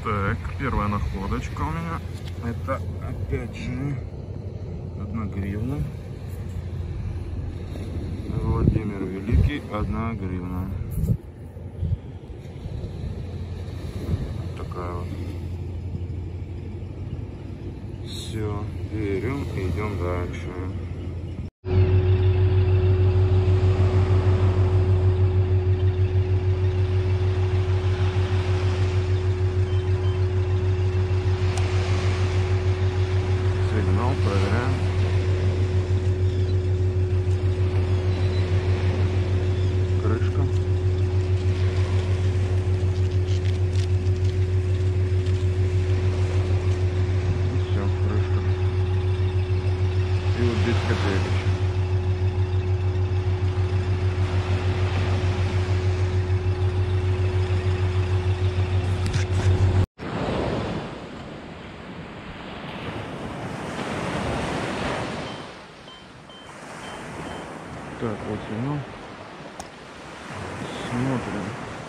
Так, первая находочка у меня. Это опять же 1 гривна. Владимир Великий, 1 гривна. Такая вот. Все, берем и идем дальше. Сигнал проверяем. Крышка. И все, крышка. И вот без копеек. Так, вот сигнал. Смотрим.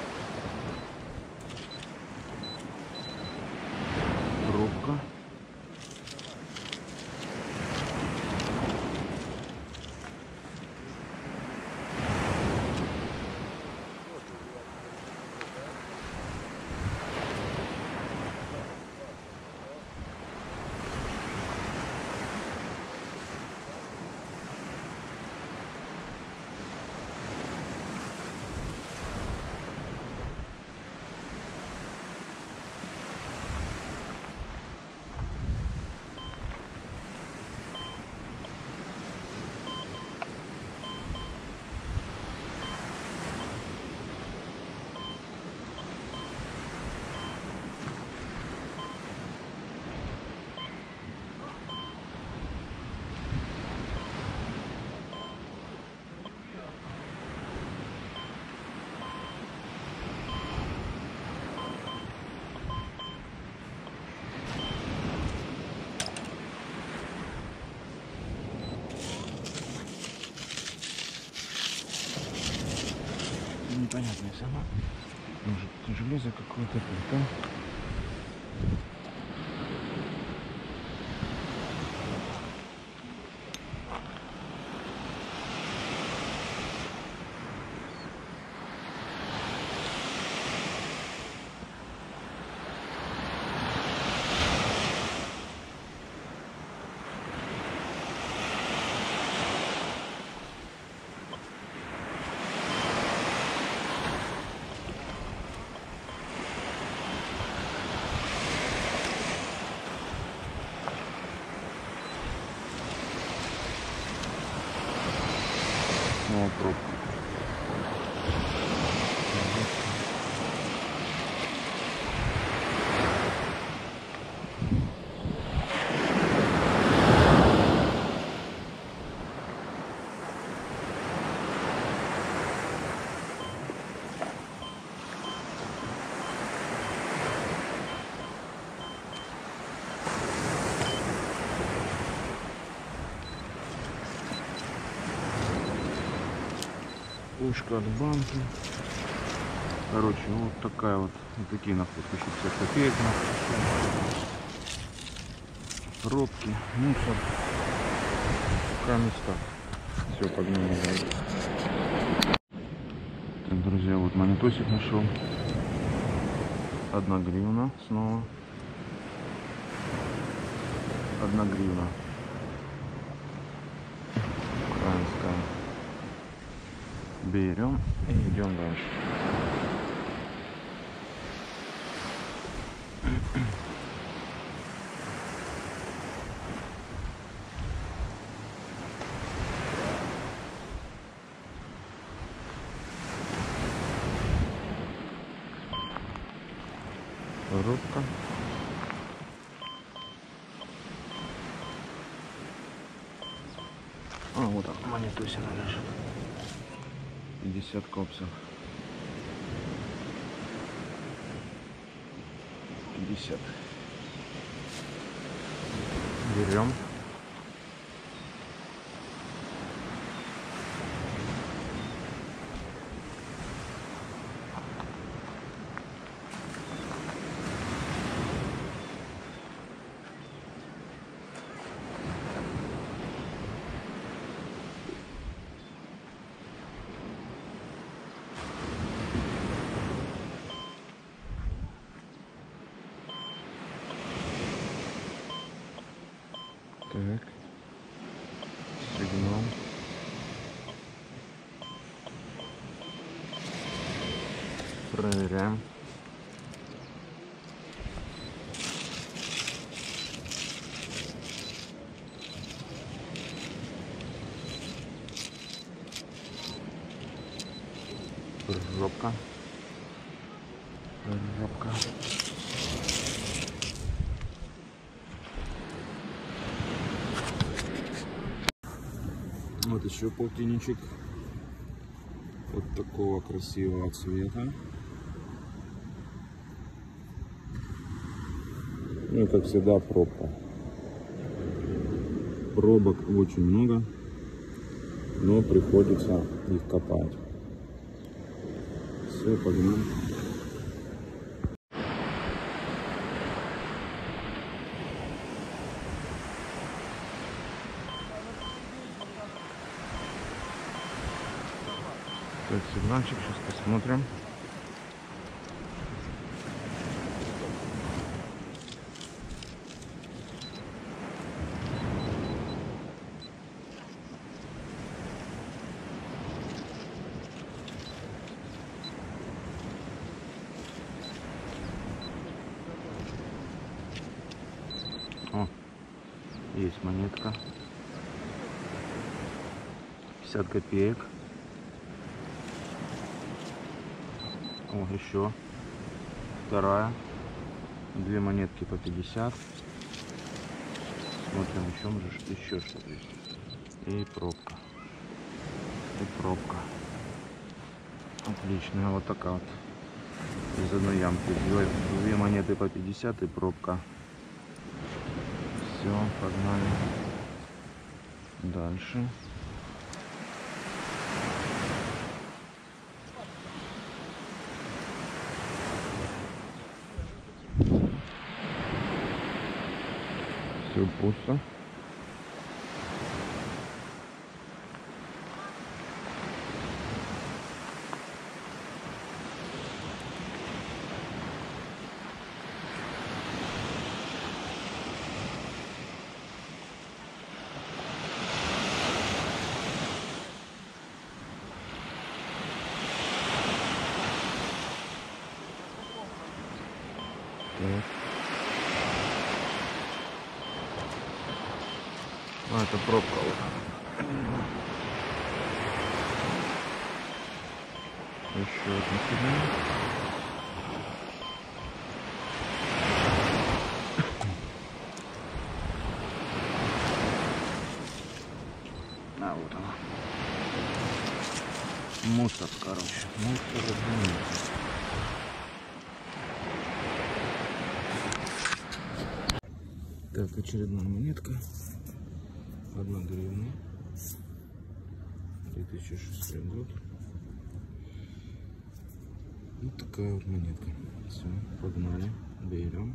Пробка. Непонятная сама. Может, железо какое-то там. Снова пробка. Ушко от банки. Короче, вот такая вот такие находки. 60 копеек. Пробки, мусор. Пока места. Все, погнали. Так, друзья, вот монетосик нашел. 1 гривна снова. 1 гривна. Украинская. Берем и идем дальше. Рубка. А, вот так, монетусина лежит. 50 копсов. 50. Берем. Так. Сигнал. Проверяем. Жопка. Жопка. Вот еще полтинничек. Вот такого красивого цвета. Ну и как всегда пробка. Пробок очень много, но приходится их копать. Все, погнали. Так, сигнальчик, сейчас посмотрим. О, есть монетка. 50 копеек. О, еще вторая. Две монетки по 50. Смотрим, еще может еще что-то есть. И пробка. И пробка. Отличная. Вот такая вот. Из одной ямки. Две монеты по 50 и пробка. Все, погнали. Дальше. Все пусто. Так. А, это пробка. Еще одна фигня. А, вот она. Мусор, короче. Мусор, разумеется. Так, очередная монетка. 1 гривна. 2006 год. Вот такая вот монетка. Все, погнали. Берем.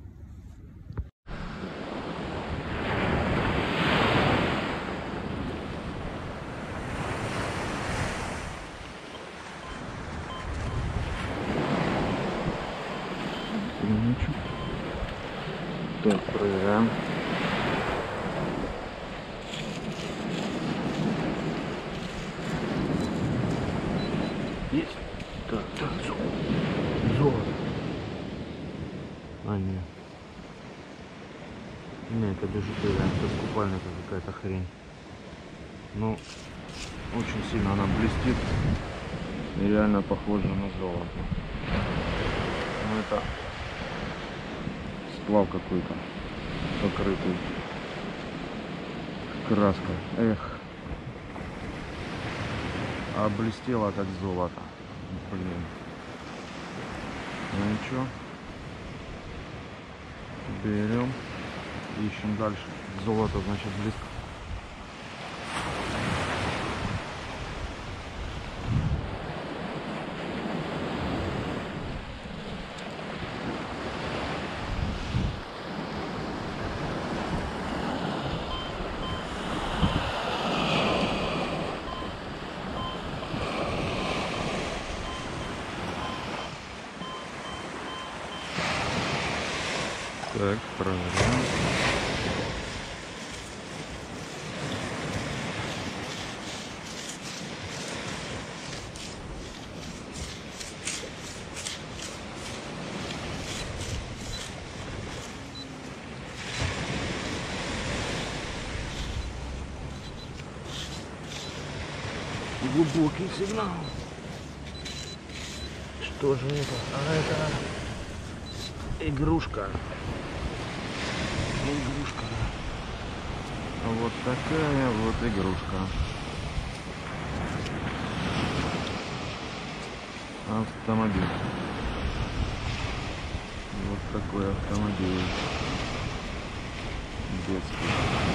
Так, проверяем. Есть? Так, так, золото. А, нет. Не, это бижутерия, это купальная какая-то хрень. Ну, очень сильно она блестит. И реально похожа на золото. Ну, это сплав какой-то, покрытый краской. Эх. А блестело как золото. Блин. Ну ничего. Берем. Ищем дальше. Золото, значит, близко. Так, проверяем. глубокий сигнал. Что же это? А это игрушка. Игрушка. Вот такая вот игрушка. Автомобиль. Вот такой автомобиль. Детский.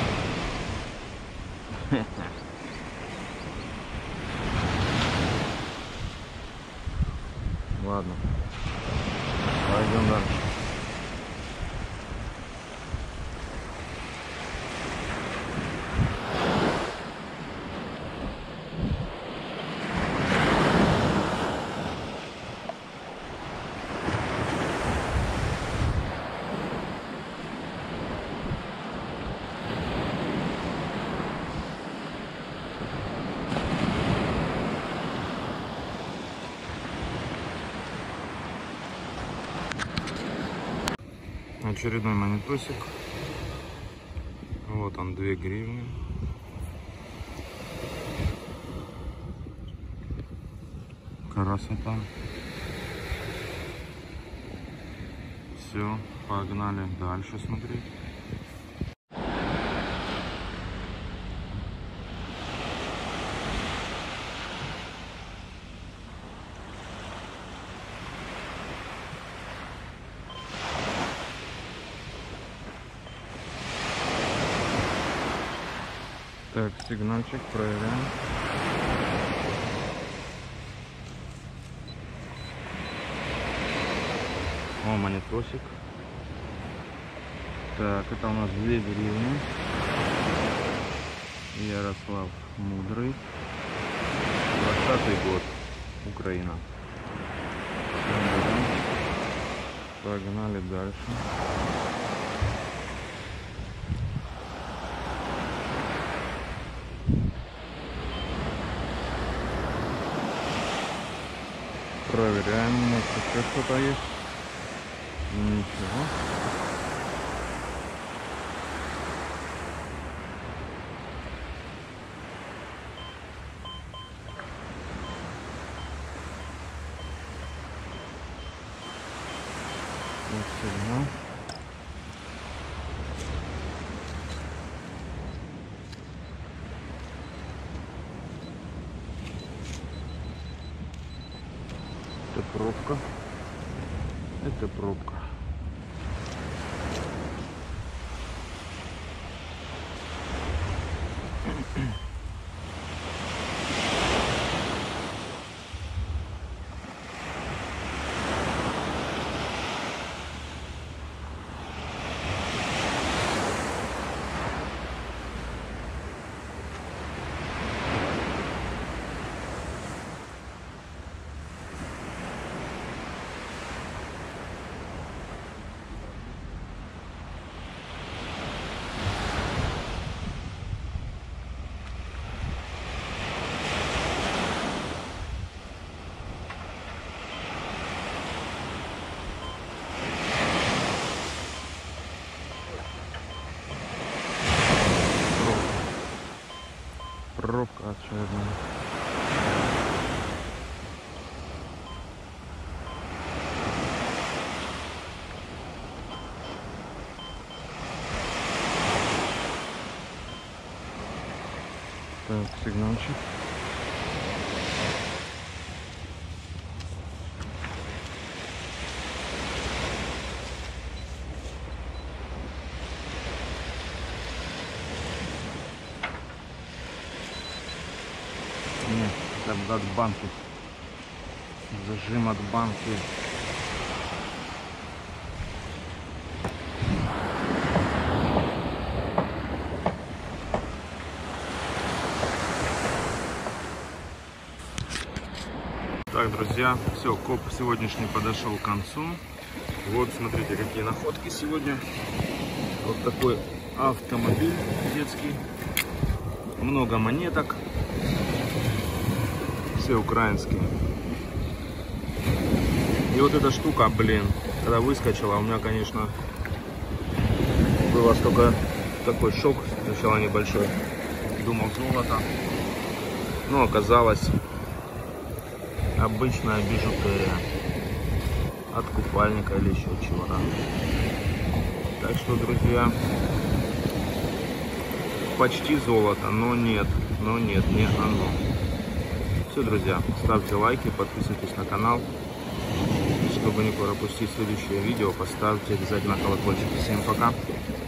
Ладно. Пойдем дальше. Очередной монетосик. Вот он, 2 гривны. Красота. Все, погнали дальше смотреть. Так, сигнальчик проверяем. О, монетосик. Так, это у нас 2 гривны. Ярослав Мудрый. 20-й год. Украина. Погнали дальше. Проверяем, может еще что-то есть. Ничего. Вот сигнал. Это пробка. Это пробка. Пробка очередная. Так, сигнальчик. Нет, это от банки. Зажим от банки. Так, друзья, все, коп сегодняшний подошел к концу. Вот, смотрите, какие находки сегодня. Вот такой автомобиль детский. Много монеток. Все украинские. И вот эта штука, блин, когда выскочила, у меня, конечно, было только такой шок сначала небольшой. Думал, золото. Но оказалось обычная бижутерия от купальника или еще чего-то. Так что, друзья, почти золото, но нет, не оно. Все, друзья, ставьте лайки, подписывайтесь на канал. Чтобы не пропустить следующее видео, поставьте обязательно колокольчик. Всем пока!